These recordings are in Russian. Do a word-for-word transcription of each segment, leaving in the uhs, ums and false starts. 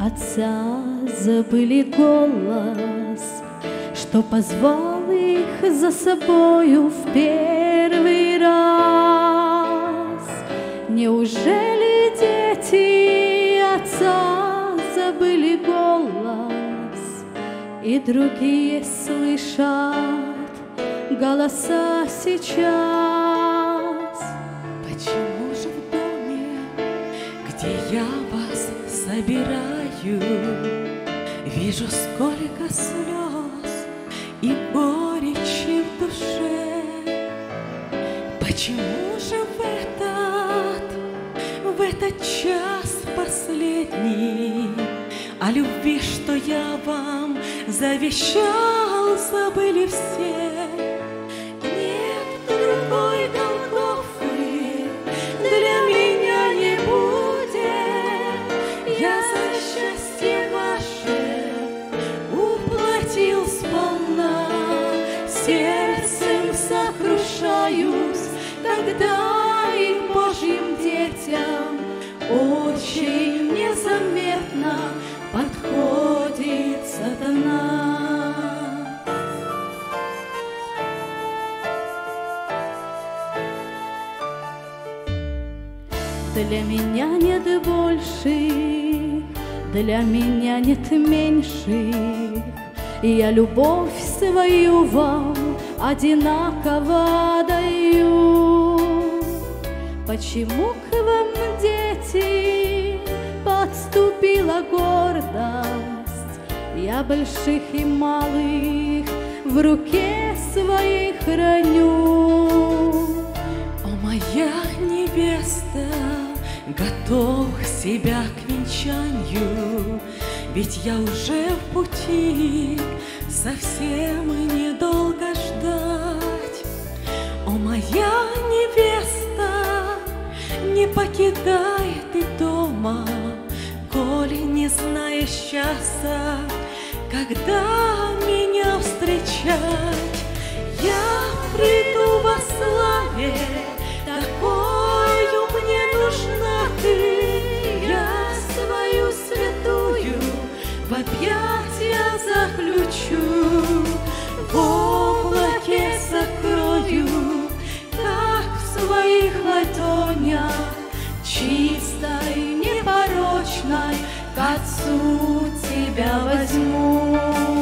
отца, забыли голос, что позвал их за собою в первый раз. Неужели дети отца забыли голос, и другие слышат голоса сейчас? Почему же в доме, где я вас собираю, вижу сколько слез и горечи в душе? Почему же в этот, в этот час последний о любви, что я вам завещал, забыли все? Нет другой Голгофы для меня не будет. Я за счастье ваше уплатил сполна. Сердцем сокрушаюсь, когда и Божьим детям очень незаметно подходит сатана. Для меня нет больших, для меня нет меньших. Я любовь свою вам одинаково даю. Почему к вам, дети, подступила гордость? Я больших и малых в руке своей храню. О, моя невеста, готов себя к венчанию, ведь я уже в пути, совсем и недолго ждать. О, моя невеста, не покидай ты дома, коли не знаешь часа, когда меня встречать. Я приду во славе, такою мне нужна ты. Я свою святую в объятия заключу, в облаке сокрою, как в своих ладонях, чистой, непорочной, к Отцу тебя возьму.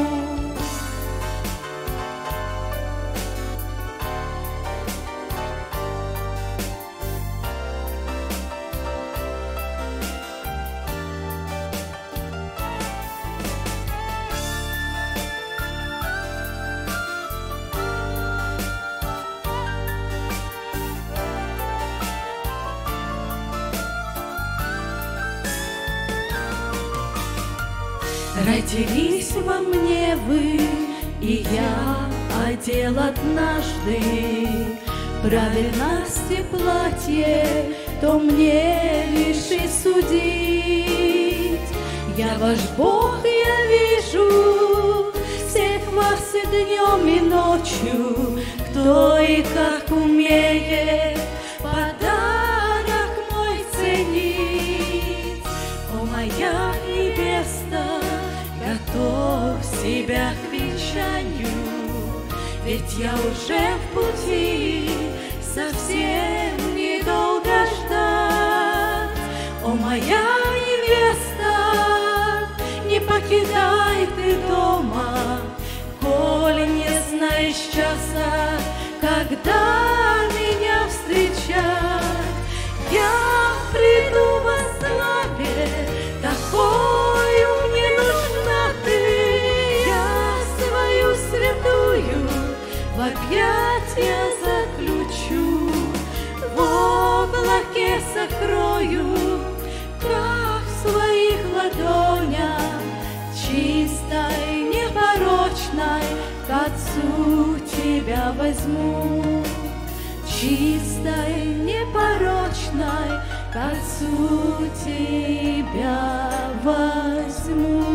Родились во мне вы, и я одел однажды праведности платье, то мне лишь и судить. Я ваш Бог, я вижу всех вас и днем, и ночью, кто и как умеет подарок мой ценить. О, моя невеста, готов себя к венчанию, ведь я уже в пути, совсем недолго ждать. О, моя невеста, не покидай ты дома, коли не знаешь часа, когда меня встречать. Я приду во славе, такою мне нужна ты. Я свою святую в объятия заключу, в облаке сокрою, как в своих ладонях, чистой, непорочной, к Отцу тебя возьму. Чистой, непорочной, к Отцу тебя возьму.